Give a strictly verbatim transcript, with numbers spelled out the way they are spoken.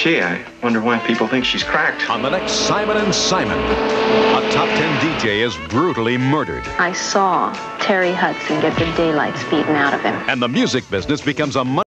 Gee, I wonder why people think she's cracked. On the next Simon and Simon, a top ten D J is brutally murdered. I saw Terry Hudson get the daylights beaten out of him. And the music business becomes a money